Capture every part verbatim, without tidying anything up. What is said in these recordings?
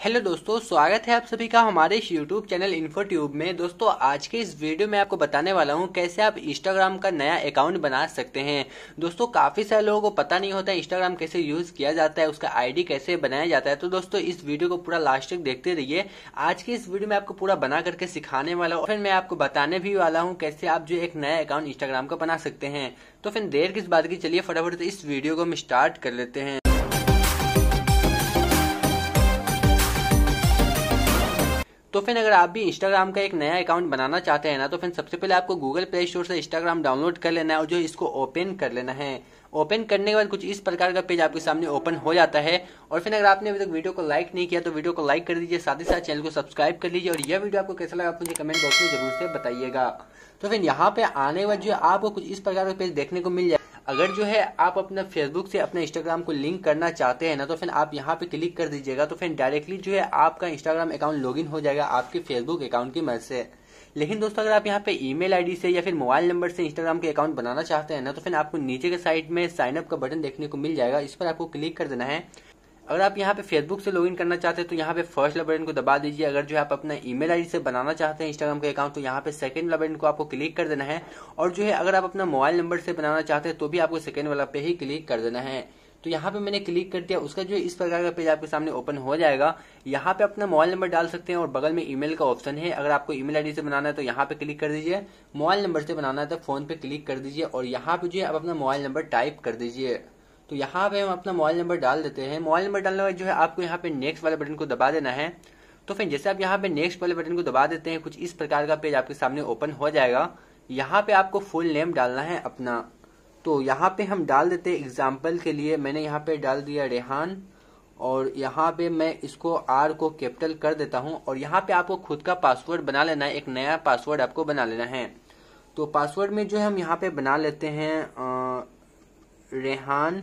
Hello दोस्तों, स्वागत है आप सभी का हमारे इस यूट्यूब चैनल इन्फोट्यूब में। दोस्तों आज के इस वीडियो में आपको बताने वाला हूं कैसे आप इंस्टाग्राम का नया अकाउंट बना सकते हैं। दोस्तों काफी सारे लोगों को पता नहीं होता है इंस्टाग्राम कैसे यूज किया जाता है, उसका आईडी कैसे बनाया जाता है। तो दोस्तों इस वीडियो को पूरा लास्ट तक देखते रहिए। आज की इस वीडियो में आपको पूरा बना करके सिखाने वाला हूँ, फिर मैं आपको बताने भी वाला हूँ कैसे आप जो एक नया अकाउंट इंस्टाग्राम का बना सकते हैं। तो फिर देर किस बात की, चलिए फटाफट इस वीडियो को हम स्टार्ट कर लेते हैं। तो फिर अगर आप भी इंस्टाग्राम का एक नया अकाउंट बनाना चाहते हैं ना, तो फिर सबसे पहले आपको गूगल प्ले स्टोर से इंस्टाग्राम डाउनलोड कर लेना है और जो इसको ओपन कर लेना है। ओपन करने के बाद कुछ इस प्रकार का पेज आपके सामने ओपन हो जाता है। और फिर अगर आपने अभी तक वीडियो को लाइक नहीं किया तो वीडियो को लाइक कर दीजिए, साथ ही साथ चैनल को सब्सक्राइब कर लीजिए। और यह वीडियो आपको कैसा लगा आप मुझे कमेंट बॉक्स में जरूर से बताइएगा। तो फिर यहाँ पे आने के बाद जो आपको कुछ इस प्रकार का पेज देखने को मिल जाए। अगर जो है आप अपना फेसबुक से अपना इंस्टाग्राम को लिंक करना चाहते हैं ना, तो फिर आप यहाँ पे क्लिक कर दीजिएगा। तो फिर डायरेक्टली जो है आपका इंस्टाग्राम अकाउंट लॉगिन हो जाएगा आपके फेसबुक अकाउंट की मदद से। लेकिन दोस्तों अगर आप यहाँ पे ईमेल आईडी से या फिर मोबाइल नंबर से इंस्टाग्राम के अकाउंट बनाना चाहते हैं ना, तो फिर आपको नीचे के साइड में साइन अप का बटन देखने को मिल जाएगा, इस पर आपको क्लिक कर देना है। अगर आप यहाँ पे फेसबुक से लॉगिन करना चाहते हैं तो यहाँ पे फर्स्ट वाला बटन को दबा दीजिए। अगर जो है आप अपना ईमेल आईडी से बनाना चाहते हैं इंस्टाग्राम के अकाउंट तो यहाँ पे सेकंड वाला बटन को आपको क्लिक कर देना है। और जो है अगर आप अपना मोबाइल नंबर से बनाना चाहते हैं तो भी आपको सेकंड वाला पे ही क्लिक कर देना है। तो यहाँ पे मैंने क्लिक कर दिया, उसका जो इस प्रकार का पेज आपके सामने ओपन हो जाएगा। यहाँ पे अपना मोबाइल नंबर डाल सकते हैं और बगल में ईमेल का ऑप्शन है। अगर आपको ईमेल आईडी से बनाना है तो यहाँ पे क्लिक कर दीजिए, मोबाइल नंबर से बनाना है तो फोन पे क्लिक कर दीजिए और यहाँ पे जो है आप अपना मोबाइल नंबर टाइप कर दीजिए। तो यहाँ पे हम अपना मोबाइल नंबर डाल देते हैं। मोबाइल नंबर डालने के बाद जो है आपको यहाँ पे नेक्स्ट वाले बटन को दबा देना है। तो फिर जैसे आप यहाँ पे नेक्स्ट वाले बटन को दबा देते हैं, कुछ इस प्रकार का पेज आपके सामने ओपन हो जाएगा। यहाँ पे आपको फुल नेम डालना है अपना। तो यहाँ पे हम डाल देते हैं एग्जाम्पल के लिए, मैंने यहाँ पे डाल दिया रेहान। और यहाँ पे मैं इसको आर को कैपिटल कर देता हूँ। और यहाँ पे आपको खुद का पासवर्ड बना लेना है, एक नया पासवर्ड आपको बना लेना है। तो पासवर्ड में जो है हम यहाँ पे बना लेते हैं आ, रेहान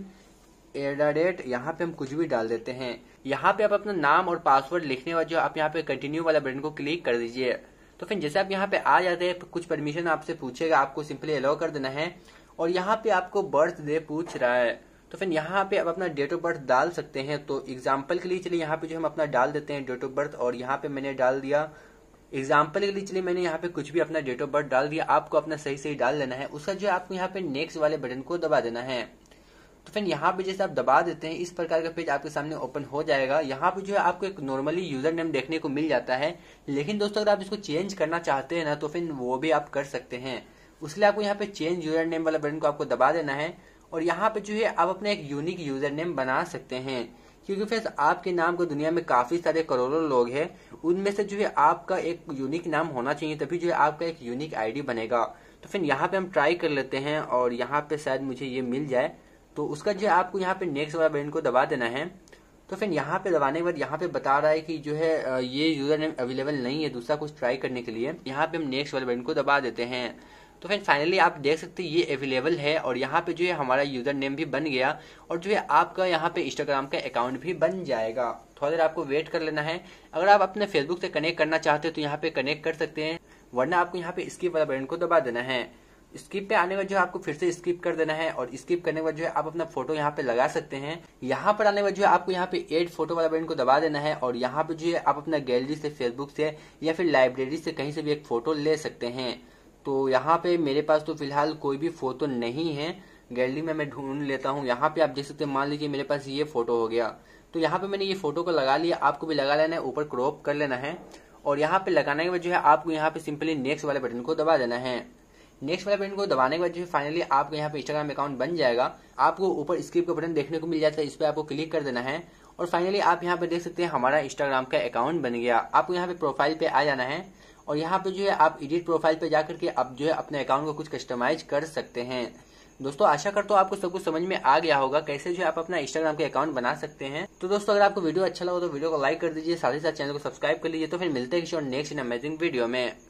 एडाडेट, यहाँ पे हम कुछ भी डाल देते हैं। यहाँ पे आप अपना नाम और पासवर्ड लिखने वाला जो आप यहाँ पे कंटिन्यू वाला बटन को क्लिक कर दीजिए। तो फिर जैसे आप यहाँ पे आ जाते हैं, कुछ परमिशन आपसे पूछेगा, आपको सिंपली अलाउ कर देना है। और यहाँ पे आपको बर्थ डे पूछ रहा है, तो फिर यहाँ पे आप अपना डेट ऑफ बर्थ डाल सकते हैं। तो एग्जाम्पल के लिए चलिए यहाँ पे जो हम अपना डाल देते हैं डेट ऑफ बर्थ। और यहाँ पे मैंने डाल दिया एग्जाम्पल के लिए, चलिए मैंने यहाँ पे कुछ भी अपना डेट ऑफ बर्थ डाल दिया। आपको अपना सही सही डाल लेना है। उसका जो आपको यहाँ पे नेक्स्ट वाले बटन को दबा देना है। तो फिर यहाँ पे जैसे आप दबा देते हैं, इस प्रकार का पेज आपके सामने ओपन हो जाएगा। यहाँ पे जो है आपको एक नॉर्मली यूजर नेम देखने को मिल जाता है। लेकिन दोस्तों अगर आप इसको चेंज करना चाहते हैं ना, तो फिर वो भी आप कर सकते हैं। उसके लिए आपको यहाँ पे चेंज यूजर नेम वाला बटन को आपको दबा देना है। और यहाँ पे जो है आप अपना एक यूनिक यूजर नेम बना सकते हैं, क्योंकि फिर आपके नाम को दुनिया में काफी सारे करोड़ों लोग हैं, उनमें से जो है आपका एक यूनिक नाम होना चाहिए, तभी जो है आपका एक यूनिक आईडी बनेगा। तो फिर यहाँ पे हम ट्राई कर लेते हैं और यहाँ पे शायद मुझे ये मिल जाए। तो उसका जो है आपको यहाँ पे नेक्स्ट वाला बटन को दबा देना है। तो फिर यहाँ पे दबाने के बाद यहाँ पे बता रहा है कि जो है ये यूजर नेम अवेलेबल नहीं है दूसरा कुछ ट्राई करने के लिए। यहाँ पे हम नेक्स्ट वाले बटन को दबा देते हैं। तो फिर फाइनली आप देख सकते हैं ये अवेलेबल है और यहाँ पे जो है हमारा यूजर नेम भी बन गया और जो है आपका यहाँ पे इंस्टाग्राम का अकाउंट भी बन जाएगा। थोड़ा देर आपको वेट कर लेना है। अगर आप अपने फेसबुक से कनेक्ट करना चाहते हैं तो यहाँ पे कनेक्ट कर सकते हैं, वरना आपको यहाँ पे स्किप वाला बटन को दबा देना है। स्किप पे आने के बाद जो है आपको फिर से स्किप कर देना है। और स्किप करने के बाद जो है आप अपना फोटो यहाँ पे लगा सकते हैं। यहाँ पर आने के बाद जो है आपको यहाँ पे एड फोटो वाला बटन को दबा देना है। और यहाँ पे जो है आप अपना गैलरी से, फेसबुक से या फिर लाइब्रेरी से कहीं से भी एक फोटो ले सकते हैं। तो यहाँ पे मेरे पास तो फिलहाल कोई भी फोटो नहीं है, गैलरी में मैं ढूंढ लेता हूँ। यहाँ पे आप देख सकते हैं, मान लीजिए मेरे पास ये फोटो हो गया। तो यहाँ पे मैंने ये फोटो को लगा लिया, आपको भी लगा लेना है, ऊपर क्रॉप कर लेना है। और यहाँ पे लगाने के बाद जो है आपको यहाँ पे सिंपली नेक्स्ट वाले बटन को दबा देना है। नेक्स्ट वाले बटन को दबाने के बाद जो है फाइनली आपको यहाँ पे इंस्टाग्राम अकाउंट बन जाएगा। आपको ऊपर स्किप का बटन देखने को मिल जाता है, इस पर आपको क्लिक कर देना है। और फाइनली आप यहाँ पे देख सकते हैं हमारा इंस्टाग्राम का अकाउंट बन गया। आपको यहाँ पे प्रोफाइल पे आ जाना है और यहाँ पे जो है आप एडिट प्रोफाइल पे जाकर के आप जो है अपने अकाउंट को कुछ कस्टमाइज कर सकते हैं। दोस्तों आशा करता हूँ आपको सब कुछ समझ में आ गया होगा कैसे जो है आप अपना इंस्टाग्राम के अकाउंट बना सकते हैं। तो दोस्तों अगर आपको वीडियो अच्छा लगा तो वीडियो को लाइक कर दीजिए, साथ ही साथ चैनल को सब्सक्राइब कर लीजिए। तो फिर मिलते हैं किसी और नेक्स्ट इन अमेजिंग वीडियो में।